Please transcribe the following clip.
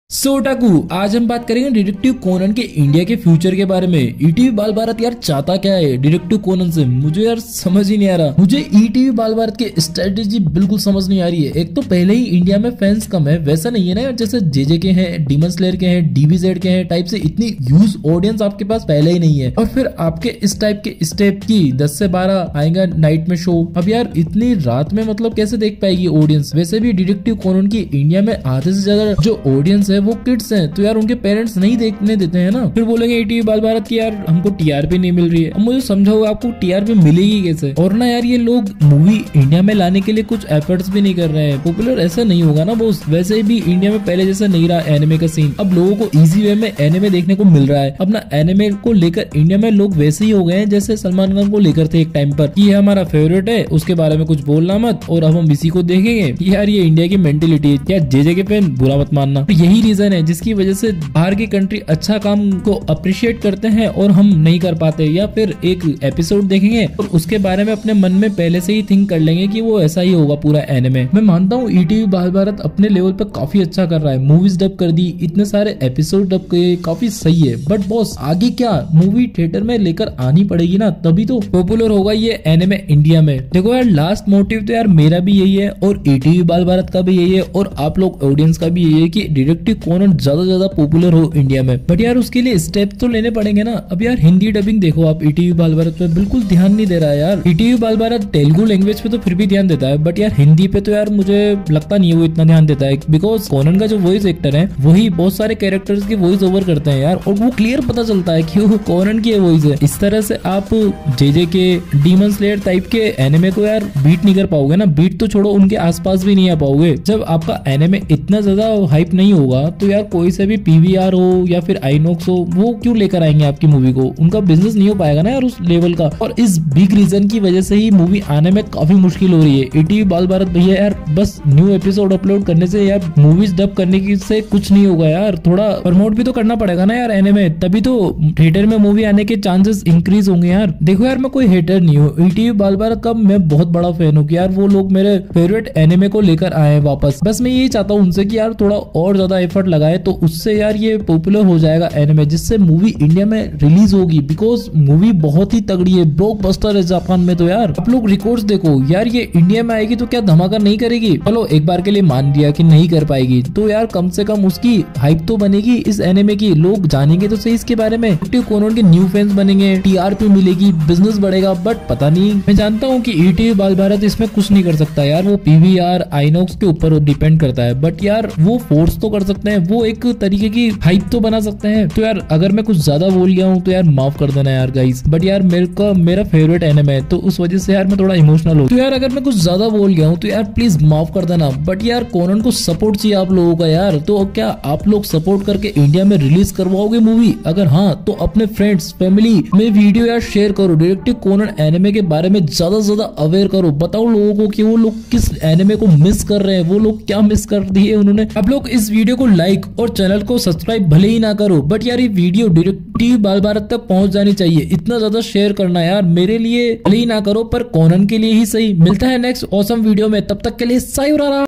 सोटाकू आज हम बात करेंगे डिटेक्टिव कोनन के इंडिया के फ्यूचर के बारे में। ईटीवी बाल भारत यार चाहता क्या है डिटेक्टिव कोनन से, मुझे यार समझ ही नहीं आ रहा। मुझे ईटीवी बाल भारत की स्ट्रेटेजी बिल्कुल समझ नहीं आ रही है। एक तो पहले ही इंडिया में फैंस कम है, वैसा नहीं है ना यार जैसे जेजे के हैं, डीमन स्लेयर के हैं, डीबीजेड के हैं टाइप से इतनी ह्यूज ऑडियंस आपके पास पहले ही नहीं है। और फिर आपके इस टाइप के स्टेप की 10 से 12 आएगा नाइट में शो। अब यार इतनी रात में मतलब कैसे देख पाएगी ऑडियंस। वैसे भी डिटेक्टिव कोनन की इंडिया में आधे से ज्यादा जो ऑडियंस है वो किड्स हैं, तो यार उनके पेरेंट्स नहीं देखने देते हैं ना। फिर बोलेंगे ईटीवी बाल भारत की यार हमको टीआरपी नहीं मिल रही है। अब मुझे समझाओ आपको टीआरपी मिलेगी कैसे। और ना यार ये लोग मूवी इंडिया में लाने के लिए कुछ एफर्ट्स भी नहीं कर रहे हैं। पॉपुलर ऐसा नहीं होगा ना बॉस। वैसे भी इंडिया में पहले जैसा नहीं रहा एनिमे का सीन। अब लोगों को इजी वे में एनिमे देखने को मिल रहा है। अपना एनिमे को लेकर इंडिया में लोग वैसे ही हो गए हैं जैसे सलमान खान को लेकर थे एक टाइम पर कि ये हमारा फेवरेट है, उसके बारे में कुछ बोलना मत और अब हम इसी को देखेंगे। यार ये इंडिया की मेंटेलिटी है। यार जेजे के फैन बुरा मत मानना। तो यही रीजन है जिसकी वजह से बाहर की कंट्री अच्छा काम को अप्रिशिएट करते हैं और हम नहीं कर पाते। या फिर एक एपिसोड देखेंगे और उसके बारे में अपने मन में पहले से ही थिंक कर लेंगे कि वो ऐसा ही होगा पूरा एनिमे। मैं मानता हूँ ईटीवी बाल भारत अपने लेवल पे काफी अच्छा कर रहा है। मूवीज डब कर दी, इतने सारे एपिसोड डब किए, काफी सही है। बट बॉस आगे क्या, मूवी थिएटर में लेकर आनी पड़ेगी ना, तभी तो पॉपुलर होगा ये एनिमे इंडिया में। देखो यार लास्ट मोटिव तो यार मेरा भी यही है और ईटीवी बाल भारत का भी यही है और आप लोग ऑडियंस का भी यही है कि डिटेक्टिव कोनन ज्यादा पॉपुलर हो इंडिया में। बट यार उसके लिए स्टेप तो लेने पड़ेंगे ना। अब यार हिंदी डबिंग देखो आप ईटीवी बाल भारत पे बिल्कुल ध्यान नहीं दे रहा है यार। ईटीवी बाल भारत तेलुगु लैंग्वेज पे तो फिर भी ध्यान देता है, बट यार हिंदी पे तो यार मुझे लगता नहीं है वो इतना ध्यान देता है। बिकॉज कोनन का जो वॉइस एक्टर है वही बहुत सारे कैरेक्टर्स की वॉइस ओवर करते हैं यार, और वो क्लियर पता चलता है कि वो कोनन की वॉइस है। इस तरह से आप जेजे के डीमन स्लेयर टाइप के एनिमे को यार बीट नहीं कर पाओगे ना। बीट तो छोड़ो, उनके आसपास भी नहीं आ पाओगे। जब आपका एनिमे इतना ज्यादा हाइप नहीं होगा तो यार कोई से भी पीवीआर हो या फिर आइनॉक्स हो वो क्यों लेकर आएंगे आपकी मूवी को। उनका बिजनेस नहीं हो पाएगा ना यार उस लेवल का। और इस बिग रीजन की वजह से ही मूवी आने में काफी मुश्किल हो रही है। ईटीवी बाल भारत भैया यार बस न्यू एपिसोड अपलोड करने से यार मूवीज डब करने की से कुछ नहीं होगा यार। थोड़ा प्रमोट भी तो करना पड़ेगा ना यार एनिमे, तभी तो थिएटर में मूवी आने के चांसेस इंक्रीज होंगे यार। देखो यार मैं कोई हेटर नहीं हूँ, ईटीवी बाल भारत का मैं बहुत बड़ा फैन हूँ कि यार वो लोग मेरे फेवरेट एनिमे को लेकर आए वापस। बस मैं यही चाहता हूँ उनसे कि यार थोड़ा और ज्यादा एफर्ट लगाए तो उससे यार ये पॉपुलर हो जाएगा एनिमे, जिससे मूवी इंडिया में रिलीज होगी। बिकॉज मूवी बहुत ही तगड़ी है, ब्लॉकबस्टर है जापान में। तो यार आप लोग रिकॉर्ड्स देखो यार, ये इंडिया में आएगी तो क्या धमाका नहीं करेगी। चलो एक बार के लिए मान लिया कि नहीं कर पाएगी तो यार कम से कम उसकी हाइप तो बनेगी इस एनिमे की। लोग जानेंगे तो सही इसके बारे में, डिटेक्टिव कोनन के न्यू फैंस बनेंगे, टीआरपी मिलेगी, बिजनेस बढ़ेगा। बट पता नहीं, मैं जानता हूँ कि ईटीवी बाल भारत इसमें कुछ नहीं कर सकता यार। वो पीवीआर आइनॉक्स के ऊपर डिपेंड करता है। बट यार वो फोर्स तो कर सकते हैं, वो एक तरीके की हाइप तो बना सकते हैं। तो यार अगर मैं कुछ ज्यादा बोल गया हूँ तो यार माफ कर देना यार गाइस। बट यार मेरा फेवरेट एनिमे है तो उस वजह से यार मैं थोड़ा इमोशनल हूँ। तो यार अगर मैं कुछ ज्यादा बोल गया हूँ तो यार प्लीज माफ कर देना। बट यार कोनन को सपोर्ट चाहिए आप लोगों का यार। तो क्या आप लोग सपोर्ट करके इंडिया में रिलीज करवाओगे मूवी? अगर हाँ तो अपने फ्रेंड्स फैमिली में वीडियो यार शेयर करो। डिटेक्टिव कोनन एनिमे के बारे में ज्यादा अवेयर करो। बताओ लोगों को कि वो लोग किस एनिमे को मिस कर रहे हैं, वो लोग क्या मिस कर दिए उन्होंने। आप लोग इस वीडियो को लाइक और चैनल को सब्सक्राइब भले ही ना करो, बट यार ये वीडियो डिटेक्टिव बाल भारत तक पहुंच जानी चाहिए। इतना ज्यादा शेयर करना यार मेरे लिए भले ही ना करो पर कोनन के लिए ही सही। मिलता है नेक्स्ट ऑसम वीडियो में, तब तक के लिए सायोनारा।